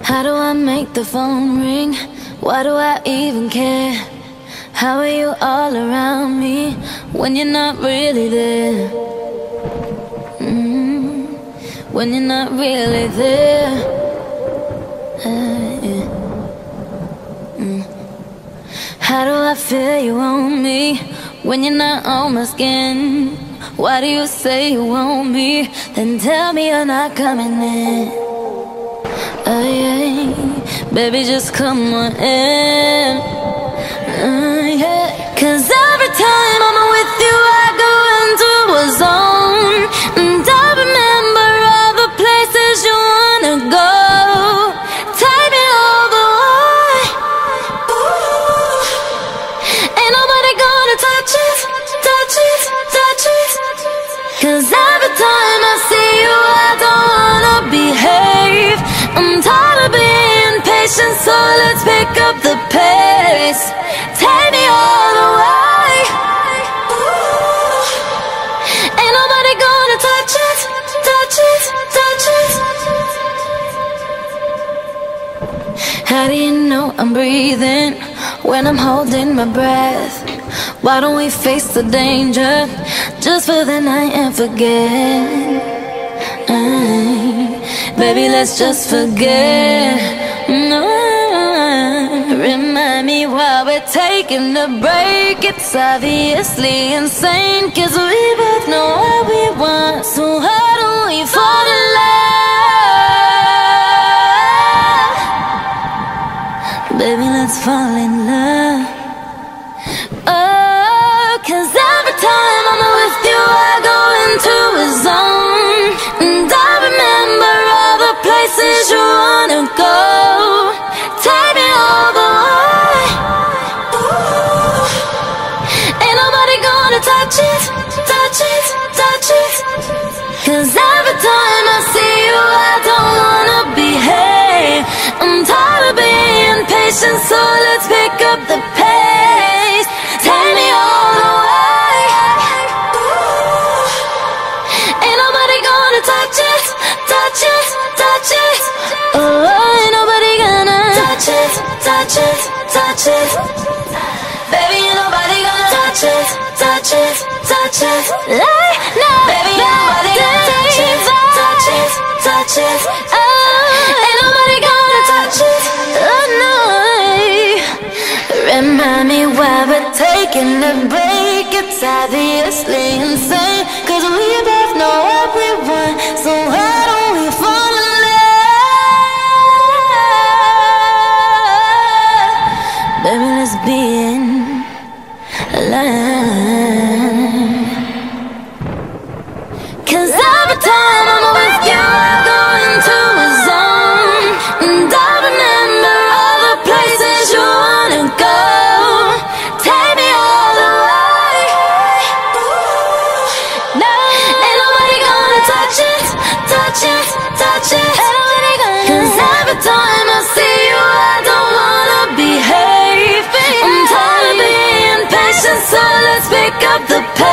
How do I make the phone ring? Why do I even care? How are you all around me when you're not really there? When you're not really there. Yeah. How do I feel you on me when you're not on my skin? Why do you say you want me, then tell me you're not coming in? Oh yeah, baby, just come on in. Yeah. 'Cause every time I'm with you, I go into a zone, and I remember all the places you wanna go. Take me all the way. Ain't nobody gonna touch it, touch it, touch it. 'Cause every time I see you, I don't wanna behave. I'm tired of being patient, so let's pick up the pace. Take me all the way. Ain't nobody gonna touch it, touch it, touch it. How do you know I'm breathing when I'm holding my breath? Why don't we face the danger just for the night and forget? Baby, let's just forget. No. Remind me while we're taking a break. It's obviously insane, 'cause we both know what we want. So how do we fall in love? Baby, let's fall in love. Oh, 'cause every time I'm with you, I go into a zone, and I remember all the places you wanna go. Take me all the way. Ain't nobody gonna touch it, touch it, touch it. 'Cause every time I see you, I don't wanna behave. I'm tired of being patient, so let's pick up the pace. Take me all the way. Ain't nobody gonna touch it, touch it, touch it. Oh, ain't nobody gonna touch it, touch it, touch it. Baby, ain't nobody gonna touch it, touch it, touch it. Like now, baby, ain't nobody gonna touch it, touch it, touch it. Oh, ain't nobody gonna touch it. Oh no. Remind me while we're taking a break. It's obviously insane, 'cause we both know what we want. So why don't we fall in love? Baby, let's be in love. 'Cause every time I'm with you, I go into a zone, and I remember all the places you wanna go. Take me all the way. No, ain't nobody gonna touch it, touch it, touch it. 'Cause every time I see you, I don't wanna behave. I'm tired of being patient, so let's pick up the pace.